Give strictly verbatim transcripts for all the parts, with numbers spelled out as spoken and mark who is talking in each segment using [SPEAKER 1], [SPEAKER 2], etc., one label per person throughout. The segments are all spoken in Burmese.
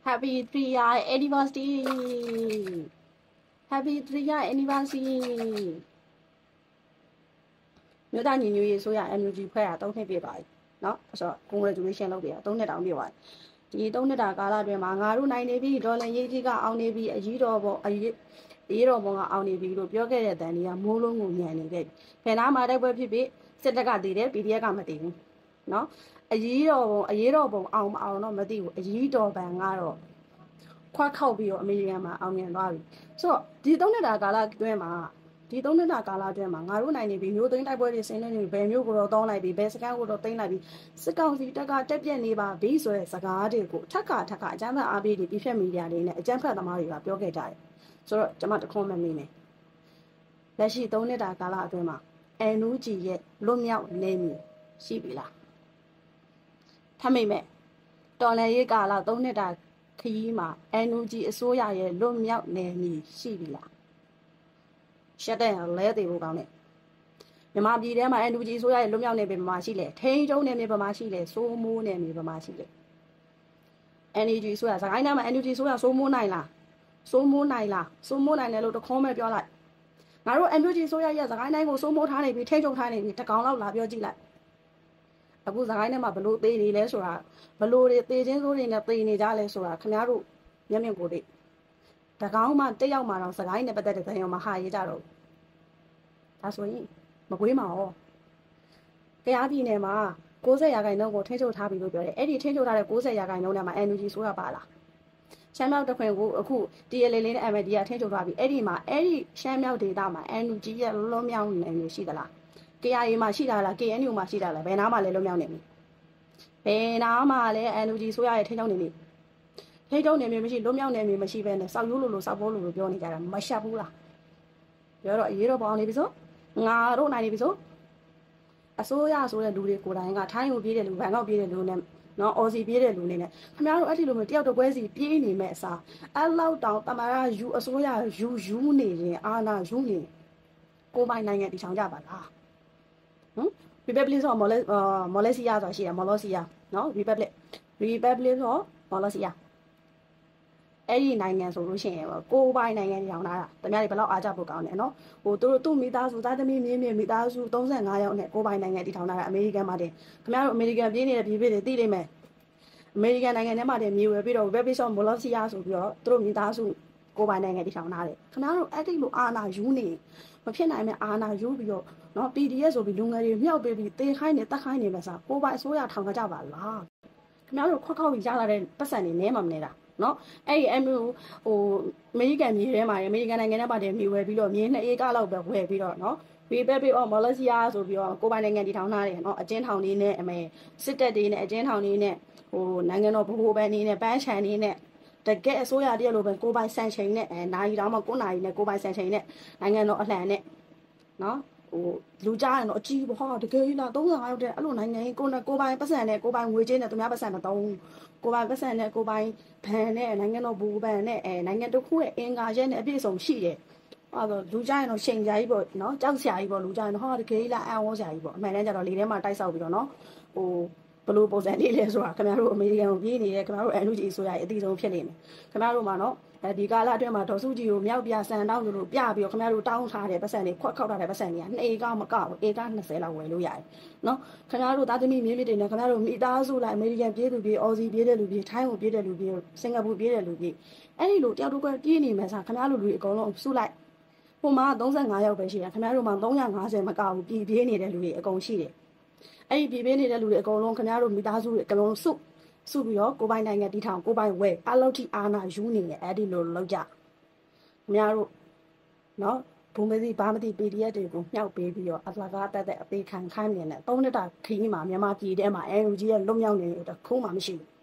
[SPEAKER 1] Happy three year anniversary Happy three year anniversary မြို့သားညီညွတ်ရေးဆိုရ N U G ဖွဲ့တာသုံးနှစ်ပြည့်ပါပြီเนาะဆိုတော့ congratulation လုပ်ပြီးတော့သုံးနှစ်တောင်ပြည့်သွားပြီဒီသုံးနှစ်တာကာလအတွင်းမှာငါတို့နိုင်နေပြီဒေါ်လာရေးကြီးကအောင်နေပြီအကြီးတော်ပေါ်အရေးအရေးတော်ပေါ်ကအောင်နေပြီလို့ပြောခဲ့တဲ့တန်ကြီးကမိုးလုံးကိုညံနေခဲ့ပြီဖယ်နာမှာတိုက်ပွဲဖြစ်ဖြစ်စစ်တပ်ကတည်တယ် P D F ကမတည်ဘူးเนาะအရေးတော်ပုံအရေးတော်ပုံအောင်မအောင်တော့မသိဘူးအရေးတော်ပံကတော့ခွာခောက်ပြီးတော့အမေရိကန်မှာအောင်မြင်သွားပြီဆိုတော့ဒီသုံးနှစ်တာကာလအတွင်းမှာဒီသုံးနှစ်တာကာလအတွင်းမှာငါတို့နိုင်နေပြီမျိုးသိန်းတိုက်ပွဲတွေဆင်းနေပြီဘယ်မျိုးကိုတော့တောင်းလိုက်ပြီဘယ်စကန်ကိုတော့သိမ်းလိုက်ပြီစစ်ကောင်စီတပ်ကတက်ပြက်နေပါပြီဆိုတဲ့စကားတွေကိုထက်ကထက်ကအကြမ်းဖက်အားပေးတွေပြည့်ဖြတ်မီဒီယာတွေနဲ့အကြမ်းဖက်သမားတွေကပြောခဲ့ကြတယ်ဆိုတော့ကျွန်မတခွန်းမမေးမယ်လက်ရှိသုံးနှစ်တာကာလအတွင်းမှာ N U G ရဲ့လွတ်မြောက်နေမည်ရှိပြီလားထမိတ်မဲ့တော်လည်းရေးကာလသုံးနှစ်တာခရီးမှာ N U G အစိုးရရဲ့လွတ်မြောက်နေမည်ရှိပြီလားရှက်တဲ့လဲသေးဖို့ကောင်းတယ်မြန်မာပြည်ထဲမှာ N U G အစိုးရရဲ့လွတ်မြောက်နေပြီမှာရှိလေထိန်းကျုံနေပြီမှာရှိလေစိုးမိုးနေပြီမှာရှိလေ N U G အစိုးရစကိုင်းတိုင်းမှာ N U G အစိုးရစိုးမိုးနိုင်လားစိုးမိုးနိုင်လားစိုးမိုးနိုင်တယ်လို့တခေါမဲ့ပြောလိုက်ငါတို့ N U G အစိုးရရဲ့စကိုင်းတိုင်းကိုစိုးမိုးထားနေပြီထိန်းချုပ်ထားနေပြီတကောင်လောက်လာပြောကြည့်လိုက်အခုစကိုင်းထဲမှာဘလို့သေးနေလဲဆိုတာဘလို့တွေသေချင်းစိုးတွေနဲ့သေနေကြလဲဆိုတာခင်ဗျားတို့မျက်မြင်ကိုယ်တွေ့တကောင်မှတက်ရောက်မှတော့စကိုင်းနဲ့ပတ်သက်တဲ့ဇာတ်ရုံမှာဟာရေးကြတော့ဒါဆိုရင်မကွေးမှာရောကြားပြည်နယ်မှာ၉၀ရာခိုင်နှုန်းကိုထိန်းချုပ်ထားပြီလို့ပြောတယ်အဲ့ဒီထိန်းချုပ်ထားတဲ့၉၀ရာခိုင်နှုန်းထဲမှာ N U G ဆိုတာပါလားရှမ်းမြောက်တခွင်ကိုအခု T L A လေးနဲ့ M D ကထိန်းချုပ်ထားပြီအဲ့ဒီမှာအဲ့ဒီရှမ်းမြောက်ဒေသမှာ N U G ရဲ့လွတ်မြောက်နေမျိုးရှိသလား K I A မှာရှိတာလား K N U မှာရှိတာလားဘယ်နားမှာလဲလွတ်မြောက်နေပြီဘယ်နားမှာလဲ N U G ဆိုရရဲ့ထိန်းချုပ်နေပြီထိန်းချုပ်နေမျိုးမရှိလွတ်မြောက်နေမျိုးမရှိဘဲနဲ့စောက်ရိုးလိုလိုစောက်ပိုးလိုလိုပြောနေကြတာမရှက်ဘူးလားပြောတော့အရေးတော့ပေါင်းနေပြီဆိုငါတို့နိုင်နေပြီဆိုအစိုးရဆိုတဲ့လူတွေကိုယ်တိုင်ကထိုင်းကိုပြေးတဲ့လူဘန်ကောက်ပြေးတဲ့လူနဲ့နော်အော်စီပြေးတဲ့လူနေနဲ့ခင်ဗျားတို့အဲ့ဒီလိုမျိုးတယောက်တစ်ပွဲစီပြေးနေမဲ့အစားအဲ့လောက်တောင်တမရယူအစိုးရယူယူနေရင်အာနာယူနေကိုပိုင်နိုင်ငံတည်ထောင်ကြပါလားဟမ် Republic ဆိုမော်လဲမော်လဲစီယာဆိုတာရှိတယ်မော်လောစီယာနော် Republic Republic ဆိုမော်လောစီယာအဲ့ဒီနိုင်ငံဆိုလို့ရှိရင်ကိုပိုင်နိုင်ငံတည်ထောင်တာတမရတွေဘယ်လောက်အားကြဖို့ကောင်းတယ်နော်ဟိုသူတို့သူ့မိသားစုသားသမီးမြင်းမြင်းမိသားစု၃၅ယောက်နဲ့ကိုပိုင်နိုင်ငံတည်ထောင်တာအမေရိကန်မှာတင်ခင်ဗျားတို့အမေရိကန်ပြည်နေတဲ့ပြည်ပြည်တွေသိလိမ့်မယ်အမေရိကန်နိုင်ငံထဲမှာတင်မြေဝယ်ပြီးတော့ Republic of Molossia ဆိုပြီးတော့သူတို့မိသားစုကိုပိုင်နိုင်ငံတည်ထောင်တာတယ်ခင်ဗျားတို့အဲ့ဒီလိုအာဏာယူနေမဖြစ်နိုင်မဲ့အာဏာယူပြီးတော့နော် P D F ဆိုပြီးလူငယ်တွေမြှောက်ပေးပြီးတေးခိုင်းနေတက်ခိုင်းနေမှစားကိုပိုင်အစိုးရထောင်ကြပါလားခင်ဗျားတို့ခွက်ခောက်ပြီးရလာတဲ့ပတ်စံတွေနဲမှမနေတာနော်အဲ့ဒီအမျိုးဟိုအမေရိကန်မြေထဲမှာအမေရိကန်နိုင်ငံထဲမှာတည်းမြေဝယ်ပြီးတော့မြေနှစ်ဧကလောက်ပဲဝယ်ပြီးတော့နော် Republic of Molossia ဆိုပြီးတော့ကိုပိုင်နိုင်ငံတည်ထောင်ထားတယ်နော်အကျဉ်းထောင်လေးနဲ့အမေစစ်တပ်တွေနဲ့အကျဉ်းထောင်လေးနဲ့ဟိုနိုင်ငံတော်ဗဟိုဘဏ်တွေနဲ့ပန်းချန်တွေနဲ့တကယ်အစိုးရတည်းလိုပဲကိုပိုင်စံချိန်နဲ့အဲနိုင်တောင်မှကိုနိုင်နဲ့ကိုပိုင်စံချိန်နဲ့နိုင်ငံတော်အလှန်နဲ့နော်ဟိုလူကြားရင်တော့အကြီးပေါ့ဟာတကယ်ကြီးလား၃၅ရောက်တဲ့အဲ့လိုနိုင်ငံကြီးကိုကိုပိုင်ပတ်စံနဲ့ကိုပိုင်ငွေကြေးနဲ့သူများပတ်စံမသုံးကိုပိုင်ပတ်စံနဲ့ကိုပိုင်ဘဏ်နဲ့နိုင်ငံတော်ဘူဘဏ်နဲ့အဲနိုင်ငံတစ်ခုရဲ့အင်္ဂါရက်နဲ့အပြည့်စုံရှိတယ်အဲ့တော့လူကြားရင်တော့ချိန်ကြာကြီးပေါ့နော်ကြောက်စရာကြီးပေါ့လူကြားရင်တော့ဟာတကယ်ကြီးလားအံ့ဩစရာကြီးပေါ့အမှန်တမ်းကျတော့လေထဲမှာတိုက်ဆောက်ပြီးတော့နော်ဟိုဘလို့ပုံစံလေးလဲဆိုတာခင်ဗျားတို့အမေရိကန်ကိုပြေးနေတယ်ခင်ဗျားတို့ N U G ဆိုရအတိအဆုံးဖြစ်နေမယ်ခင်ဗျားတို့မှာနော်အဲဒီကာလအတွင်းမှာဒေါ်စုကြည်ကိုမြောက်ပြဆန်တောင်းလို့ပြပြီးတော့ခင်ဗျားတို့တောင်းထားတဲ့ပတ်စံတွေခွက်ခောက်ထားတဲ့ပတ်စံတွေကနှစ်ဧကမကဘူးဧက၂၀လောက်ဝယ်လို့ရတယ်နော်ခင်ဗျားတို့သားသမီးမြင်းမြစ်တွေနဲ့ခင်ဗျားတို့မိသားစုလိုက်အမေရိကန်ပြေးသူပြေးအော်စီပြေးတဲ့လူပြေးထိုင်းကိုပြေးတဲ့လူပြေးစင်ကာပူပြေးတဲ့လူပြေးအဲ့ဒီလိုတယောက်တစ်ခွက်ပြေးနေမယ်ဆိုခင်ဗျားတို့လူတွေအကုန်လုံးစုလိုက်ဟိုမှာ၃၅ယောက်ပဲရှိတယ်ခင်ဗျားတို့မှာ၃၅၀မကဘူးပြည်ပြေးနေတဲ့လူတွေအကုန်ရှိတယ်အဲ့ဒီပြည်ပြေးနေတဲ့လူတွေအကုန်လုံးခင်ဗျားတို့မိသားစုတွေအကုန်လုံးစုစုပြီးတော့ကိုပိုင်နိုင်ငံတီထောင်ကိုပိုင်ဝဲအလောက်ထိအာနာယူနေတယ်အဲ့ဒီလိုလောက်ကြခင်ဗျားတို့နော်ဘုံမသိဘာမသိ P D F တွေကိုမြှောက်ပေးပြီးတော့အလှကားတက်တဲ့အသေးခံခိုင်းနေတဲ့သုံးနှစ်တာခရီးမှာမြန်မာပြည်ထဲမှာ N U G ရဲ့လွတ်မြောက်နေတယ်တခုမှမရှိဘူး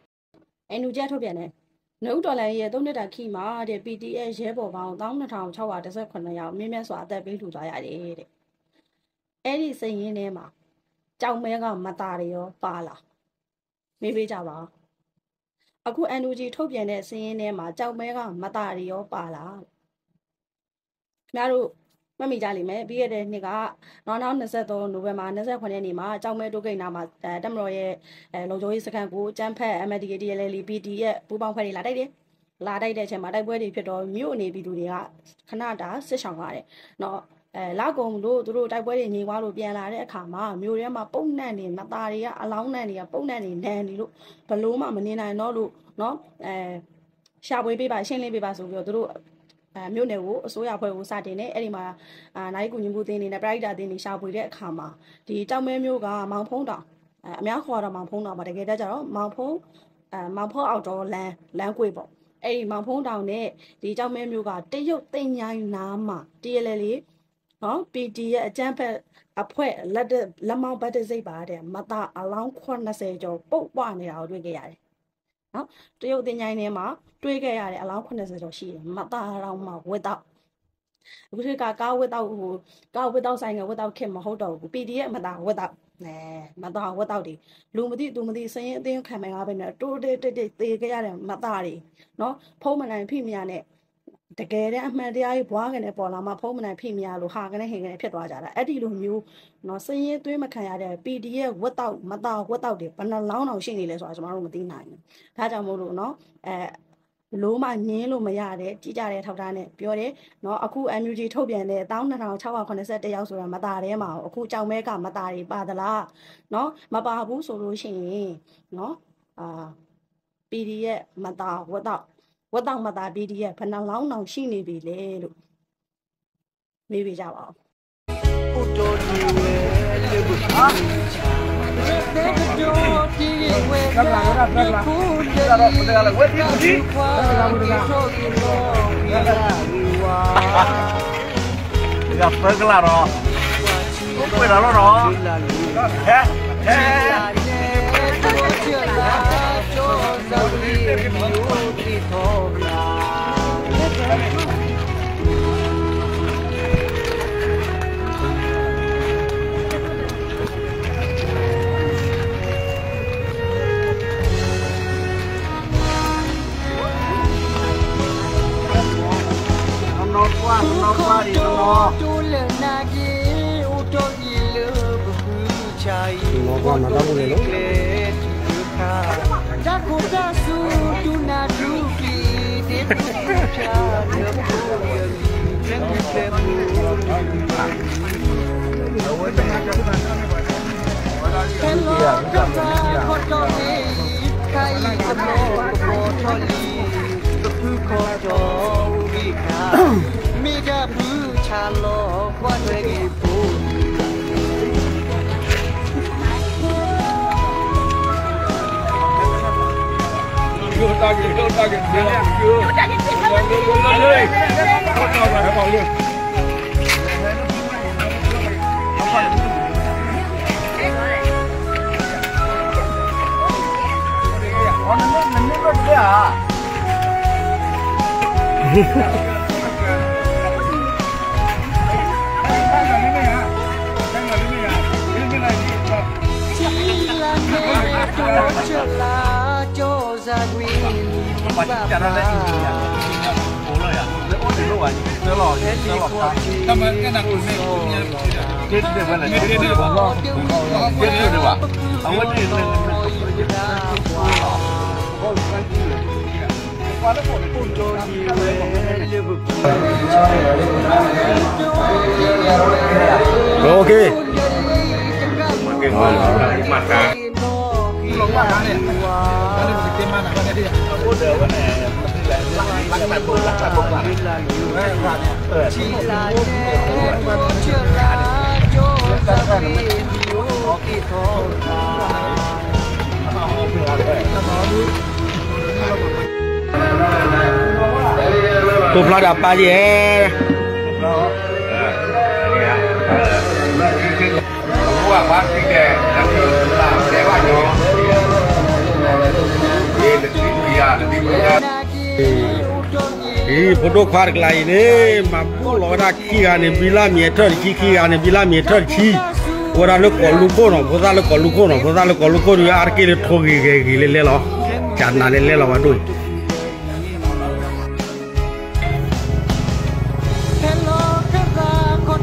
[SPEAKER 1] N U G ထုတ်ပြန်တယ်နှုတ်တော်လိုင်းရဲ့သုံးနှစ်တာခီးမှာတဲ့ P D F ရဲဘော်ပေါင်း၁၂၆၁၈ယောက်မြင့်မြတ်စွာအသက်ပေးလှူသွားရတယ်တဲ့အဲ့ဒီစိတ်ရင်းထဲမှာကြောင်မဲကမตาတွေရောပါလာမေးပေးကြပါအခု N U G ထုတ်ပြန်တဲ့စီးရင်ထဲမှာကြောင်မဲကမตาတွေရောပါလာခင်ဗျားတို့မမှတ်မိကြလိမ့်မယ်ပြီးရတဲ့နှစ်ကနောက်နောက်၂၃နိုဝင်ဘာ၂၉ရက်နေ့မှာအကြောင်းမဲတိုးကိန်းနာမှာတက်မတော်ရဲ့အဲလုံခြုံရေးစခန်းကိုကျန်းဖက် M D K D L L P D ရဲ့ပူးပေါင်းဖွဲ့တွေလာတိုက်တယ်လာတိုက်တဲ့အချိန်မှာတိုက်ပွဲတွေဖြစ်တော့မြို့အနေပြည်သူတွေကခဏတာစစ်ဆောင်ရတယ်နော်အဲလာကုံတို့သူတို့တိုက်ပွဲတွေညီွားလို့ပြန်လာတဲ့အခါမှာမြို့ထဲမှာပုံနှံ့နေနသားတွေကအလောင်းနှံ့တွေကပုံနှံ့နေနန်းနေလို့ဘလို့မှမနေနိုင်တော့လို့နော်အဲရှာပွေပေးပါရှင်းလင်းပေးပါဆိုပြီးတော့သူတို့အဲမြို့နယ်ကိုအစိုးရဖွဲ့ကိုစတင်နေအဲ့ဒီမှာအာနိုင်ကူညီမှုတင်းနေနဲ့ပရိုက်တာတင်းနေရှာပွေတဲ့အခါမှာဒီတောင်မဲမျိုးကမောင်ဖုံးတောင်အဲအများခေါ်တော့မောင်ဖုံးတောင်ပါတကယ်တည်းကျတော့မောင်ဖုံးအဲမောင်ဖုံးအောက်တော်လမ်းလမ်းကွေ့ပေါ့အဲ့ဒီမောင်ဖုံးတောင်နဲ့ဒီတောင်မဲမျိုးကတရုတ်တင်ញိုင်းနားမှာတရလေလေနော် P D ရဲ့အကျန်းဖက်အဖွဲ့လက်လက်မောင်းဘတ်တစိတ်ပါတဲ့မသားအလောင်း၈၀ကျော်ပုတ်ပွားနေတာကိုတွေ့ခဲ့ရတယ်နော်တရုတ်တင်ញိုင်းထဲမှာတွေ့ခဲ့ရတဲ့အလောင်း၈၀ကျော်ရှိတယ်မသားတော်မှာဝက်တော့အခုကကားဝက်တော့ဟိုကားဝက်တော့ဆိုင်ကဝက်တော့ခင်မဟုတ်တော့ဘူး P D ရဲ့မသားဝက်တော့နဲမသားဝက်တော့ဒီလူမသိသူမသိစရင်အသိခံမရပဲနဲ့တိုးတေးတိတ်တိတ်သေးခဲ့ရတဲ့မသားတွေနော်ဖုံးမနိုင်ဖိမရနဲ့တကယ်တဲ့အမှန်တရားကြီးဘွားကနေပေါ်လာမှဖုံးမနိုင်ဖိမရလို့ဟာကနေဟင်ကနေဖြစ်သွားကြတာအဲ့ဒီလိုမျိုးနော်စရင်သွေးမခံရတဲ့ P D ရဲ့ဝက်တော့မသားဝက်တော့တွေဘယ်နှလောင်းတောင်ရှိနေလဲဆိုတာကျွန်တော်တို့မသိနိုင်ဘူးဒါကြောင့်မို့လို့နော်အဲလို့မှညင်းလို့မရတဲ့ကြည်ကြတဲ့ထောက်ထားနဲ့ပြောတယ်နော်အခု M U G ထုတ်ပြန်တဲ့၁၂၆၇၁ယောက်ဆိုတာမသားထဲမှာအခုကြောင်မဲကမသားတွေပါသလားနော်မပါဘူးဆိုလို့ရှိရင်နော်အာ P D ရဲ့မသားဝက်တော့ဝတ်တောင်မသား P D ရဲ့ဘယ်နှလောင်းတောင်ရှိနေပြီလဲလို့မေးပြကြပါဦး။ဟုတ်တော်ဒီဝဲလေဘုရား။တဲ့ကတော့ဒီဝဲကလာရတာကလာ။ဒါတော့ဘယ်လိုလဲဝဲဒီဒီ။ဒါကဘယ်လိုလဲ။ဒါဖက်ကလာတော့ဘယ်လာတော့ဟဲ့ဟဲ့နော်ကွာနော်ကွာဒီနော်တူလနာကြီးဦးတော်ကြီးလေဘခုချိုင်နော်ကွာမတော်ဘူးလေနော်ဒါကိုဒါဆူတူနာဒူပီဒီပူချာရပူရလီကျန်တဲ့ပူအဝတ်တကကဘာသာနဲ့ပါဟယ်လိုကတာခေါ်တော်လေးခိုင်စမောပေါ်တော်လီတပူခေါ်တော်ဝိခာမိကဘူးချာလောကွာတွေပူYo tagi, yo tagi, yo. Yo tagi, yo tagi. Kau tahu apa kau lu? Oh, nanti nanti kau dia. Bạn chả nói gì nhỉ? Bố lời à? Nó ổn định đâu à? Nó lò gì? Nó lò cá. Cảm ơn cái nào cũng này. Chết được vậy là chết được được à? Chết được được à? Ông vẫn đi lên. Qua nó ổn định cho gì về vực. Ok. Ok. Mặt cá. Lóng mặt cá này. Cái này mình tiêm ăn à? Cái này đi à? Udah kan eh lak lak buk lak lak buk lak eh chỉ là chưa là cho ta đi đi thôi Cục lo đập ba gì hết Cục lo bác đi kè Đang làm để bạn nhỏ Ini foto kar kelai ni, mampu lora kia ni bila meter kia ni bila meter ki, orang lu kalau kau no, orang lu kalau kau no, orang lu kalau kau ni arki le thogi gigi le le lo, jangan le le lo aduh. Hello, kata kau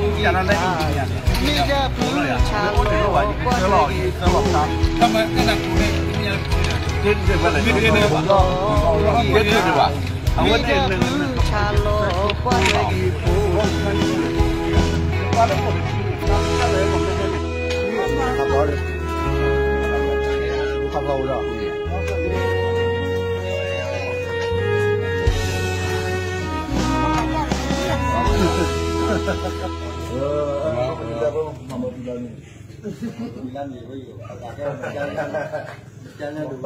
[SPEAKER 2] 讲到那种经验，你讲不了呀，我这个话你这老这老啥，他们跟他国内经验不一样，这这不能，这这那个广告，这这对吧？我这能能能，我这我的。他包的，他包的。哈哈哈哈。呃，你这不妈妈比较你，你看你会有，大概家家家家都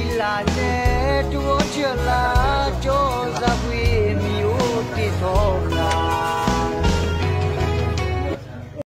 [SPEAKER 2] 吧。Chila ne tu chila cho za we mi o ti thong